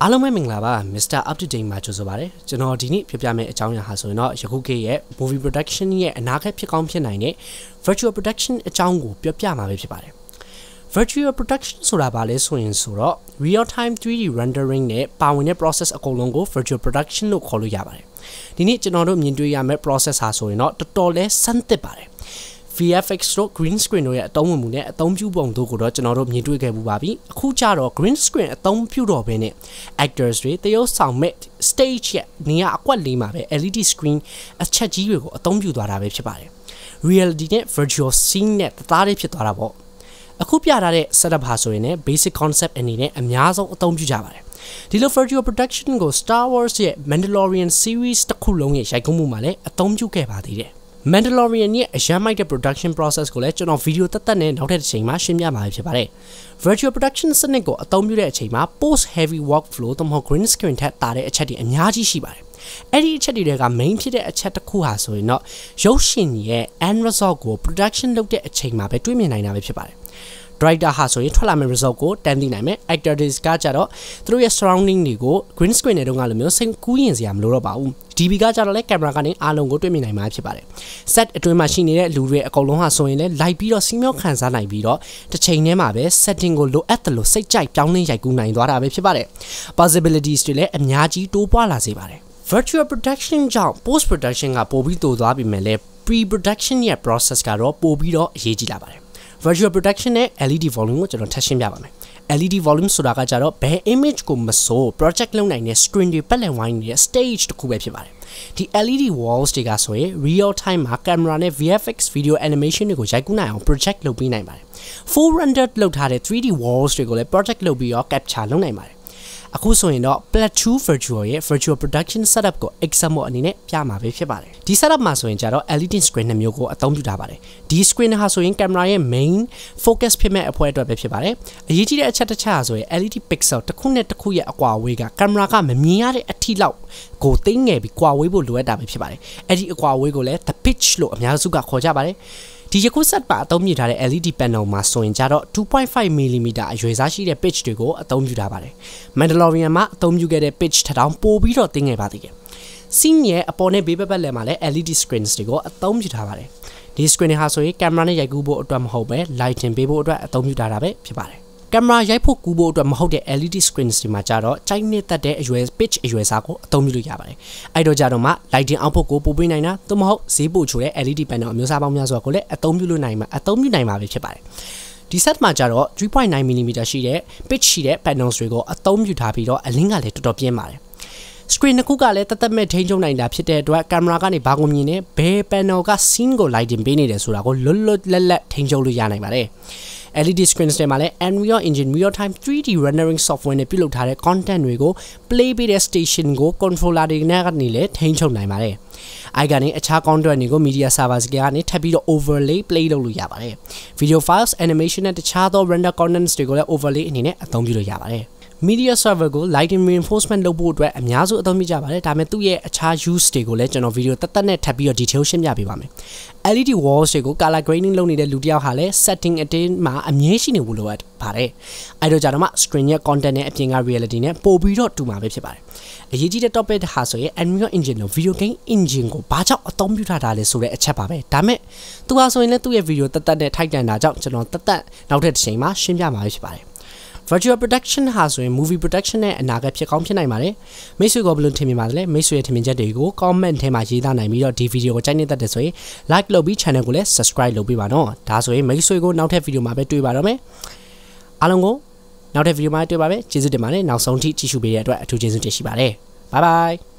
အားလုံးပဲမင်္ဂလာပါ Mr. Up to Date မှာကြိုဆိုပါရစေကျွန်တော်ဒီနေ့ပြပြမယ့်အကြောင်းအရာဟာဆိုရင်တော့ယခုခေတ်ရဲ့ movie production ရဲ့အနာဂတ်ဖြစ်ကောင်းဖြစ်နိုင်တဲ့ virtual production အကြောင်းကိုပြပြမှာပဲဖြစ်ပါတယ် virtual production ဆိုတာဘာလဲဆိုရင်ဆိုတော့ real time 3D rendering နဲ့ပါဝင်တဲ့ process အကုန်လုံးကို virtual production လို့ခေါ်လို့ရပါတယ်ဒီနေ့ကျွန်တော်တို့မြင်တွေ့ရမယ့် process ဟာဆိုရင်တော့တော်တော်လေးစမ်းသစ်ပါတယ်VFX တို့ green screen တို့ရဲ့အသုံးဝင်မှုနဲ့အသုံးပြုပုံတို့ကိုတော့ကျွန်တော်တို့မြင်တွေ့ခဲ့ပူပါပြီအခုကျတော့ green screen အသုံးပြုတော့ဘဲနဲ့ actors တွေတရုပ်ဆောင်မဲ့ stage ရဲ့နေရာအကွက်လေးမှာပဲ LED screen အချက်ကြီးတွေကိုအသုံးပြုသွားတာပဲဖြစ်ပါတယ် reality နဲ့ virtual scene နဲ့တသားလေးဖြစ်သွားတာပေါ့အခုပြထားတဲ့ setup ဟာဆိုရင်လည်း basic concept အနေနဲ့အများဆုံးအသုံးပြုကြပါတယ်ဒီလို virtual production ကို Star Wars ရဲ့ Mandalorian series တစ်ခုလုံးရဲ့ရိုက်ကူးမှုမှာလည်းအသုံးပြုခဲ့ပါသေးတယ်Mandalorian ရဲ့အရမ်းမိုက်တဲ့ production process ကိုလည်းကျွန်တော်ဗီဒီယိုတက်တက်နဲ့နောက်ထပ်တစ်ချိန်မှာရှင်းပြမှာဖြစ်ပါတယ် Virtual production စနစ်ကိုအသုံးပြုတဲ့အချိန်မှာ post heavy workflow သို့မဟုတ် green screen ထက်တာတဲ့အချက်တွေအများကြီးရှိပါတယ်အဲ့ဒီအချက်တွေက main ဖြစ်တဲ့အချက်တစ်ခုဟာဆိုရင်တော့ရုပ်ရှင်ရဲ့ end result ကို production လုပ်တဲ့အချိန်မှာပဲတွေ့မြင်နိုင်တာပဲဖြစ်ပါတယ်Director ဟာဆိုရင်ထွက်လာမယ့် result ကိုတန်းသိနိုင်မယ် actors ကကြတော့သူတို့ရဲ့ surrounding တွေကို green screen နဲ့တုန်းကလိုမျိုးစိတ်ကူးရင်စရာမလိုတော့ပါဘူး DB ကကြတော့လဲ camera ကနေအားလုံးကိုတွေ့မြင်နိုင်မှာဖြစ်ပါတယ် set အတွင်းမှာရှိနေတဲ့လူတွေအကုန်လုံးဟာဆိုရင်လဲ live ပြီးတော့စီးမြောက်ခံစားနိုင်ပြီးတော့တစ်ချိန်တည်းမှာပဲ setting ကိုလိုအပ်တယ်လို့စိတ်ကြိုက်ပြောင်းလဲရိုက်ကူးနိုင်သွားတာပဲဖြစ်ပါတယ် possibilities တွေလည်းအများကြီးတိုးပွားလာစေပါတယ် virtual production ကြောင့် post production ကပိုပြီးတိုးသွားပြီမဲ့လဲ pre production ရဲ့ process ကတော့ပိုပြီးတော့အရေးကြီးလာပါတယ်Virtual production နဲ့ LED volume ကိုကျွန်တော်ထပ်ရှင်းပြပါမယ် LED volume ဆိုတာကကြတော့ဘယ် image ကိုမဆို project လုပ်နိုင်တဲ့ screen တွေပတ်လည်ဝိုင်းနေတဲ့ stage တစ်ခုပဲဖြစ်ပါတယ်ဒီ LED walls တွေကဆိုရင် real time မှာ camera နဲ့ VFX video animation တွေကိုရိုက်ကူးနိုင်အောင် project လုပ်ပေးနိုင်ပါတယ် full rendered လုပ်ထားတဲ့ 3D walls တွေကိုလည်း project လုပ်ပြီးတော့ capture လုပ်နိုင်ပါတယ်အခုဆိုရင်တော့ Plat2 Virtual ရဲ့ virtual production setup ကို example အနေနဲ့ပြမှာပဲဖြစ်ပါတယ်ဒီ setup မှာဆိုရင်ကြတော့ LED screen နှစ်မျိုးကိုအသုံးပြုထားပါတယ်ဒီ screen ဟာဆိုရင် camera ရဲ့ main focus ဖြစ်မဲ့အဖွဲအတွက်ပဲဖြစ်ပါတယ်အရေးကြီးတဲ့အချက်တစ်ချက်ဟာဆိုရင် LED pixel တစ်ခုနဲ့တစ်ခုရဲ့အကွာအဝေးက camera ကမမြင်ရတဲ့အထိလောက်ကိုသိငယ်ပြီးကွာဝေးဖို့လိုအပ်တာပဲဖြစ်ပါတယ်အဲ့ဒီအကွာအဝေးကိုလည်း the pitch လို့အများစုကခေါ်ကြပါတယ်ဒီယခု set ပါအသုံးပြုထားတဲ့ LED panel မှာဆိုရင်ကြတော့ 2.5mm အရွယ်စားရှိတဲ့ pitch တွေကိုအသုံးပြုထားပါတယ် Mandalorian မှာအသုံးပြုခဲ့တဲ့ pitch ထက်တောင်ပိုပြီးတော့တင်းငယ်ပါသေးတယ် scene ရဲ့အပေါ်နဲ့ဘေးပတ်လည်မှာလည်း LED screens တွေကိုအသုံးပြုထားပါတယ်ဒီ screen တွေဟာဆိုရင် camera နဲ့ရိုက်ကူးဖို့အတွက်မဟုတ်ပဲ lighting ပေးဖို့အတွက်အသုံးပြုထားတာပဲဖြစ်ပါတယ်camera ရိုက်ဖို့ကူးဖို့အတွက်မဟုတ်တဲ့ LED screens တွေမှာကြတော့ကြိုက်နှစ်သက်တဲ့အရွယ် pitch အရွယ်စားကိုအသုံးပြုလို့ရပါတယ်အဲ့တော့ကြတော့မှ lighting output ကိုပို့ပေးနိုင်တာသို့မဟုတ်ဈေးပို့ချိုတဲ့ LED panel အမျိုးအစားပေါင်းများစွာကိုလည်းအသုံးပြုလို့နိုင်မှာပဲဖြစ်ပါတယ်ဒီ set မှာကြတော့ 3.9mm ရှိတဲ့ pitch ရှိတဲ့ panels တွေကိုအသုံးပြုထားပြီးတော့အလင်းကလည်းတော်တော်ပြင်းပါတယ်screen တစ်ခုကလည်းတသက်မဲ့ထိန်းချုပ်နိုင်တာဖြစ်တဲ့အတွက် camera ကနေဘာကိုမြင်နေဘယ် panel က scene ကို lighting ပေးနေတယ်ဆိုတာကိုလွတ်လပ်ထိန်းချုပ်လို့ရနိုင်ပါတယ် LED screens တွေမှာလည်း Unreal Engine Real Time 3D rendering software နဲ့ပြုလုပ်ထားတဲ့ content တွေကို play ပေးတဲ့ station ကို controller တွေနဲ့ကနေလည်းထိန်းချုပ်နိုင်ပါတယ်။အဲ့ကနေအခြား content တွေကို media servers ကနေထပ်ပြီးတော့ overlay play လုပ်လို့ရပါတယ်။ video files animation နဲ့တခြားသော render contents တွေကိုလည်း overlay အနေနဲ့အသုံးပြုလို့ရပါတယ်။ media server ကို lighting reinforcement လုပ်ဖို့အတွက်အများစုအသုံးပြုကြပါတယ်ဒါပေမဲ့သူ့ရဲ့အခြား use တွေကိုလည်းကျွန်တော် video တက်တက်နဲ့ထပ်ပြီးတော့ detail ရှင်းပြပေးပါမယ်LED walls တွေကို color grading လုပ်နေတဲ့လူတစ်ယောက်ဟာလည်း setting အတင်းမှာအမြဲရှိနေဖို့လိုအပ်ပါတယ်အဲ့တော့ကြတော့မှ screen ရဲ့ content နဲ့အပြင်က reality နဲ့ပို့ပြီးတော့တူမှာပဲဖြစ်ပါတယ်အရေးကြီးတဲ့ topic ဟာဆိုရင် Unreal Engine လို့ video game engine ကိုဘာကြောင့်အသုံးပြုထားတာလဲဆိုတဲ့အချက်ပါပဲဒါပေမဲ့သူဟာဆိုရင်လည်းသူ့ရဲ့ video တက်တက်နဲ့ထိုက်တန်တာကြောင့်ကျွန်တော်တက်နောက်ထပ်တစ်ချိန်မှာရှင်းပြမှာဖြစ်ပါတယ်Virtual production ဟာဆိုရင် movie production နဲ့အနာဂတ်ဖြစ်ကောင်းဖြစ်နိုင်ပါတယ်မိတ်ဆွေကဘယ်လိုထင်မြင်ပါသလဲမိတ်ဆွေရဲ့ထင်မြင်ချက်တွေကို comment ထဲမှာရေးသားနိုင်ပြီးတော့ဒီ video ကိုကြိုက်နေတတ်တယ်ဆိုရင် like လုပ်ပြီး channel ကိုလည်း subscribe လုပ်ပေးပါနော်ဒါဆိုရင်မိတ်ဆွေကိုနောက်ထပ် video မှာပဲတွေ့ပါတော့မယ်အားလုံးကိုနောက်ထပ် video မှာတွေ့ပါမယ်ကျေးဇူးတင်ပါတယ်နောက်ဆုံးထိကြည့်ရှုပေးတဲ့အတွက်အထူးကျေးဇူးတင်ရှိပါတယ် bye bye